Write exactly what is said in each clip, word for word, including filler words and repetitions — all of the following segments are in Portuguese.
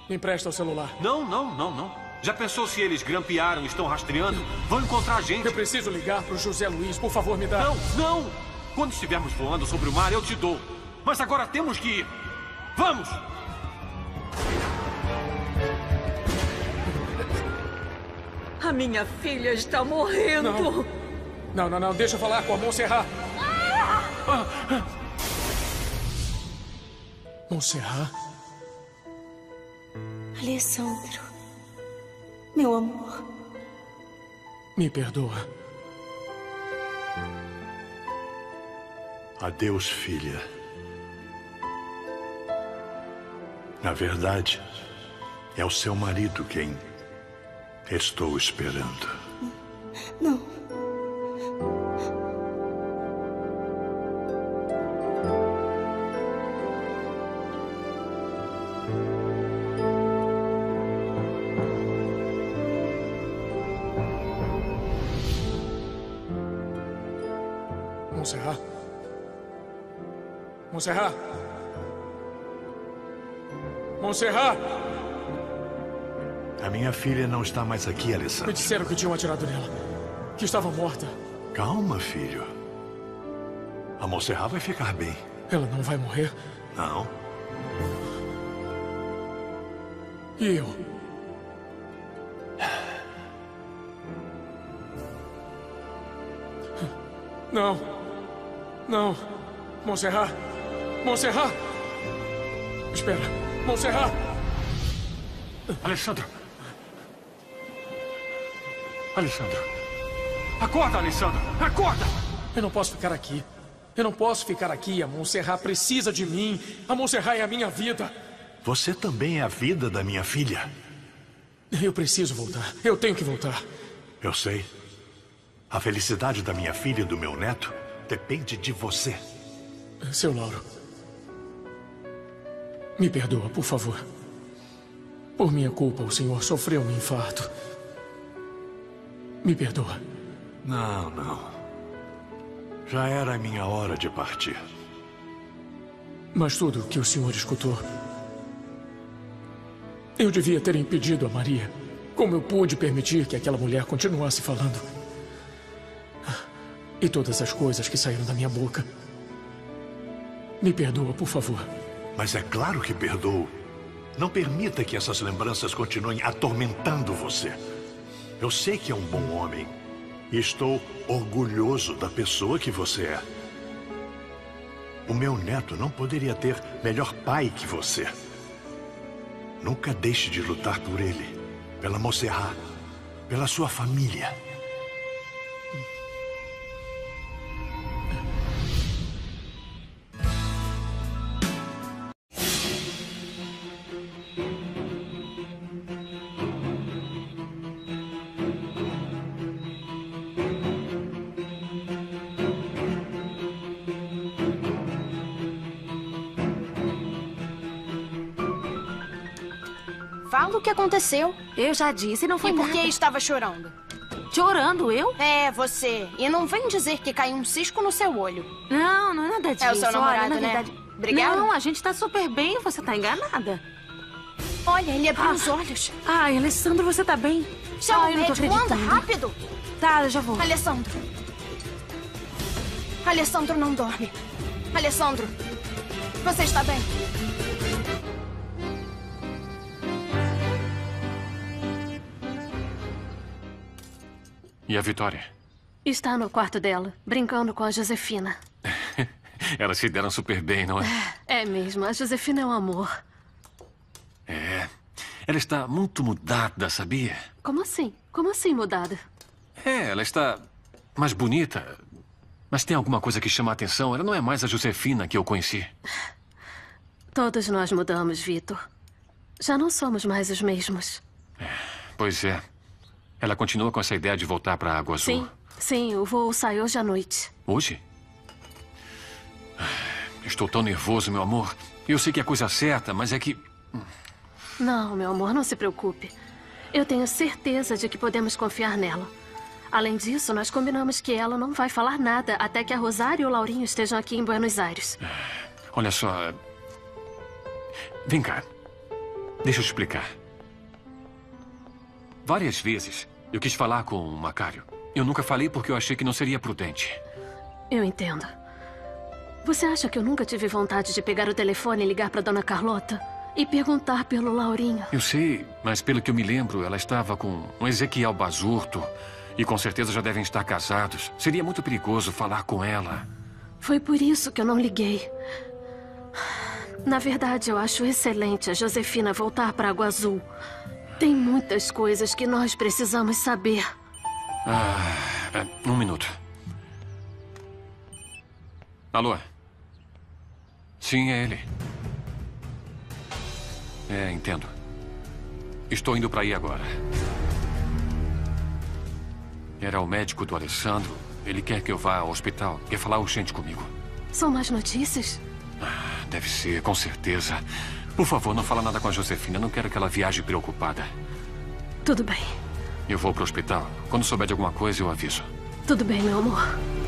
Me empresta o celular. Não, não, não, não. Já pensou se eles grampearam e estão rastreando? Vão encontrar a gente. Eu preciso ligar pro José Luiz. Por favor, me dá. Não, não! Quando estivermos voando sobre o mar, eu te dou. Mas agora temos que ir. Vamos! A minha filha está morrendo. Não, não, não. não. Deixa eu falar com a Montserrat. Ah! Montserrat? Alessandro, meu amor. Me perdoa. Adeus, filha. Na verdade, é o seu marido quem estou esperando. Não. Montserrat? Montserrat? Montserrat! A minha filha não está mais aqui, Alessandro. Me disseram que tinham atirado nela. Que estava morta. Calma, filho. A Montserrat vai ficar bem. Ela não vai morrer? Não. E eu? Não. Não. Montserrat. Montserrat! Espera. Montserrat! Alessandro. Alessandro. Acorda, Alessandro. Acorda! Eu não posso ficar aqui. Eu não posso ficar aqui. A Montserrat precisa de mim. A Montserrat é a minha vida. Você também é a vida da minha filha. Eu preciso voltar. Eu tenho que voltar. Eu sei. A felicidade da minha filha e do meu neto depende de você. Seu Lauro. Me perdoa, por favor. Por minha culpa, o senhor sofreu um infarto. Me perdoa. Não, não. Já era a minha hora de partir. Mas tudo o que o senhor escutou... Eu devia ter impedido a Maria. Como eu pude permitir que aquela mulher continuasse falando? E todas as coisas que saíram da minha boca. Me perdoa, por favor. Mas é claro que perdoo. Não permita que essas lembranças continuem atormentando você. Eu sei que é um bom homem. E estou orgulhoso da pessoa que você é. O meu neto não poderia ter melhor pai que você. Nunca deixe de lutar por ele, pela Montserrat, pela sua família. Fala o que aconteceu. Eu já disse, não foi E por nada. que estava chorando? Chorando, eu? É, você. E não vem dizer que caiu um cisco no seu olho. Não, não é nada disso. É o seu namorado, Olha, na né? verdade... Obrigada. Não, a gente tá super bem, você tá enganada. Olha, ele abriu Ah. os olhos. Ai, Alessandro, você tá bem? Chama Ai, o eu não tô médico, anda, acreditando. rápido. Tá, eu já vou. Alessandro. Alessandro não dorme. Alessandro, você está bem? E a Vitória? Está no quarto dela, brincando com a Josefina. Elas se deram super bem, não é? É mesmo, a Josefina é um amor. É. Ela está muito mudada, sabia? Como assim? Como assim mudada? É, ela está mais bonita. Mas tem alguma coisa que chama a atenção. Ela não é mais a Josefina que eu conheci. Todos nós mudamos, Vitor. Já não somos mais os mesmos. Pois é. Ela continua com essa ideia de voltar para a Água Azul. Sim, sim, o voo sai hoje à noite. Hoje? Estou tão nervoso, meu amor. Eu sei que é a coisa certa, mas é que... Não, meu amor, não se preocupe. Eu tenho certeza de que podemos confiar nela. Além disso, nós combinamos que ela não vai falar nada até que a Rosário e o Laurinho estejam aqui em Buenos Aires. Olha só... Vem cá. Deixa eu te explicar. Várias vezes eu quis falar com o Macário. Eu nunca falei porque eu achei que não seria prudente. Eu entendo. Você acha que eu nunca tive vontade de pegar o telefone e ligar para Dona Carlota? E perguntar pelo Laurinho? Eu sei, mas pelo que eu me lembro, ela estava com um Ezequiel Basurto. E com certeza já devem estar casados. Seria muito perigoso falar com ela. Foi por isso que eu não liguei. Na verdade, eu acho excelente a Josefina voltar para Água Azul. Tem muitas coisas que nós precisamos saber. Ah, é, um minuto. Alô? Sim, é ele. É, entendo. Estou indo para aí agora. Era o médico do Alessandro. Ele quer que eu vá ao hospital. Quer falar urgente comigo. São mais notícias? Ah, deve ser, com certeza. Por favor, não fala nada com a Josefina. Não quero que ela viaje preocupada. Tudo bem. Eu vou para o hospital. Quando souber de alguma coisa, eu aviso. Tudo bem, meu amor.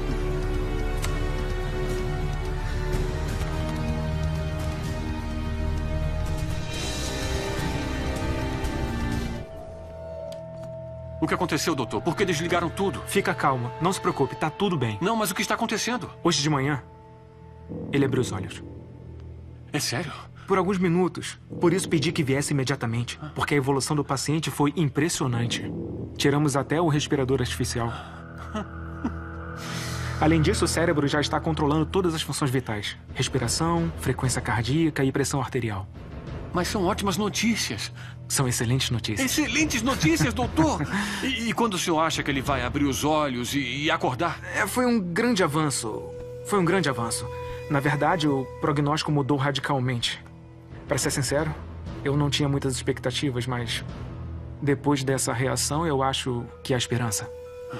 O que aconteceu, doutor? Por que desligaram tudo? Fica calma. Não se preocupe. Tá tudo bem. Não, mas o que está acontecendo? Hoje de manhã, ele abriu os olhos. É sério? Por alguns minutos. Por isso pedi que viesse imediatamente. Porque a evolução do paciente foi impressionante. Tiramos até o respirador artificial. Além disso, o cérebro já está controlando todas as funções vitais. Respiração, frequência cardíaca e pressão arterial. Mas são ótimas notícias. São excelentes notícias. Excelentes notícias, doutor! E, e quando o senhor acha que ele vai abrir os olhos e, e acordar? É, foi um grande avanço. Foi um grande avanço. Na verdade, o prognóstico mudou radicalmente. Para ser sincero, eu não tinha muitas expectativas, mas depois dessa reação, eu acho que há esperança.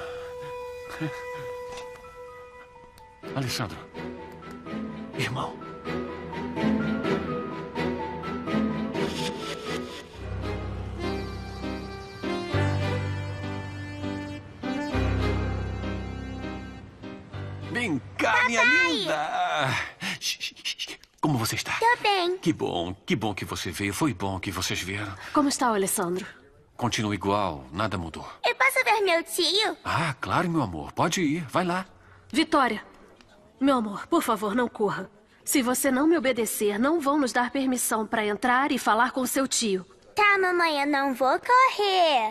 Alessandro, irmão. Vem cá, Papai! minha linda! Como você está? Tô bem. Que bom, que bom que você veio. Foi bom que vocês vieram. Como está o Alessandro? Continua igual, nada mudou. Eu posso ver meu tio? Ah, claro, meu amor. Pode ir, vai lá. Vitória, meu amor, por favor, não corra. Se você não me obedecer, não vão nos dar permissão para entrar e falar com seu tio. Tá, mamãe, eu não vou correr.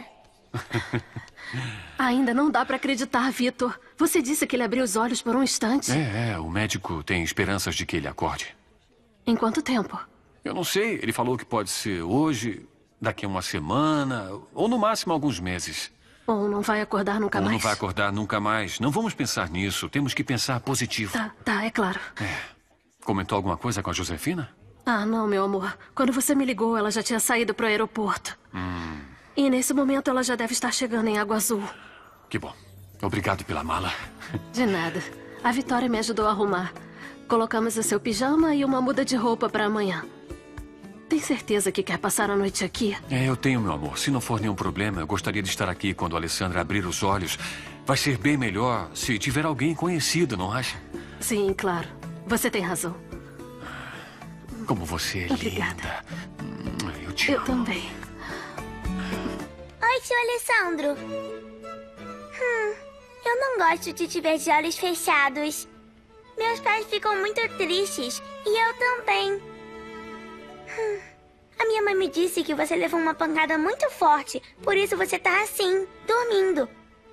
Ainda não dá para acreditar, Vitor. Você disse que ele abriu os olhos por um instante. É, é, o médico tem esperanças de que ele acorde. Em quanto tempo? Eu não sei, ele falou que pode ser hoje, daqui a uma semana, ou no máximo alguns meses. Ou não vai acordar nunca ou mais? não vai acordar nunca mais. Não vamos pensar nisso, temos que pensar positivo. Tá, tá, é claro. É. Comentou alguma coisa com a Josefina? Ah, não, meu amor. Quando você me ligou, ela já tinha saído pro aeroporto. Hum. E nesse momento ela já deve estar chegando em Água Azul. Que bom. Obrigado pela mala. De nada. A Vitória me ajudou a arrumar. Colocamos o seu pijama e uma muda de roupa para amanhã. Tem certeza que quer passar a noite aqui? É, eu tenho, meu amor. Se não for nenhum problema, eu gostaria de estar aqui quando a Alessandra abrir os olhos. Vai ser bem melhor se tiver alguém conhecido, não acha? Sim, claro. Você tem razão. Como você é Obrigada. linda. Eu te Eu amo. também. Oi, tio Alessandro. Hum, eu não gosto de te ver de olhos fechados. Meus pais ficam muito tristes e eu também. Hum, a minha mãe me disse que você levou uma pancada muito forte, por isso você tá assim, dormindo.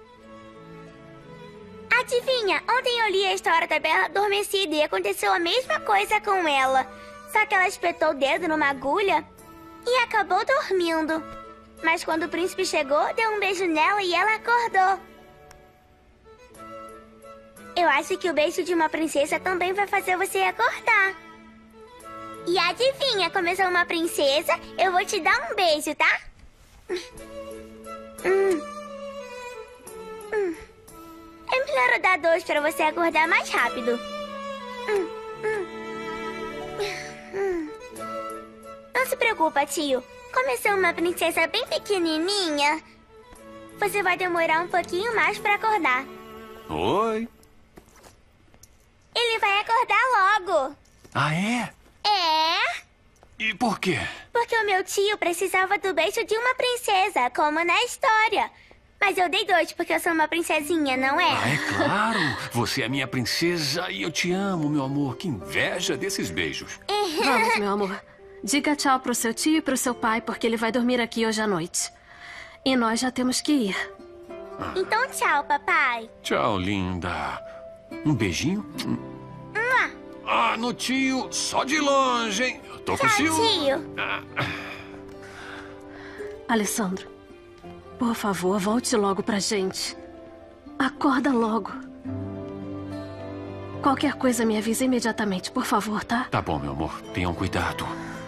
Adivinha, ontem eu li a história da Bela Adormecida e aconteceu a mesma coisa com ela. Só que ela espetou o dedo numa agulha e acabou dormindo. Mas quando o príncipe chegou, deu um beijo nela e ela acordou. Eu acho que o beijo de uma princesa também vai fazer você acordar. E adivinha, como eu sou uma princesa, eu vou te dar um beijo, tá? Hum. Hum. É melhor eu dar dois pra você acordar mais rápido. Hum. Hum. Hum. Não se preocupa, tio. Como eu sou uma princesa bem pequenininha, você vai demorar um pouquinho mais pra acordar. Oi. Ele vai acordar logo. Ah, é? É? E por quê? Porque o meu tio precisava do beijo de uma princesa, como na história. Mas eu dei dois porque eu sou uma princesinha, não é? Ah, é claro. Você é minha princesa e eu te amo, meu amor. Que inveja desses beijos. Vamos, meu amor. Diga tchau pro seu tio e pro seu pai, porque ele vai dormir aqui hoje à noite. E nós já temos que ir. Então tchau, papai. Tchau, linda. Um beijinho? Ah, no tio, só de longe, hein? Eu tô com Tchau, ciúme. tio. Alessandro, por favor, volte logo pra gente. Acorda logo. Qualquer coisa me avisa imediatamente, por favor, tá? Tá bom, meu amor. Tenham cuidado.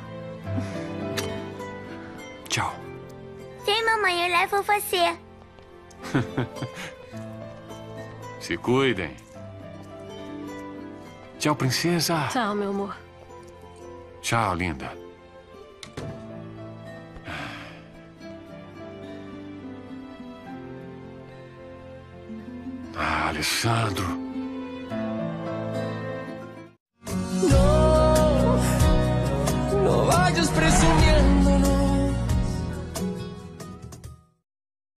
Tchau. Vem, mamãe, eu levo você. Se cuidem. Tchau, princesa. Tchau, meu amor. Tchau, linda. Ah, Alessandro.